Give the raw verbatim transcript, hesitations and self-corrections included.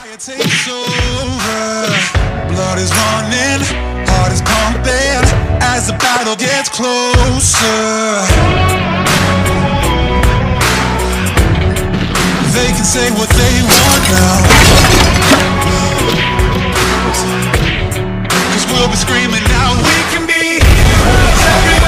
Fire takes over, blood is running, heart is pumping, as the battle gets closer. They can say what they want now, 'cause we'll be screaming out, we can be heroes every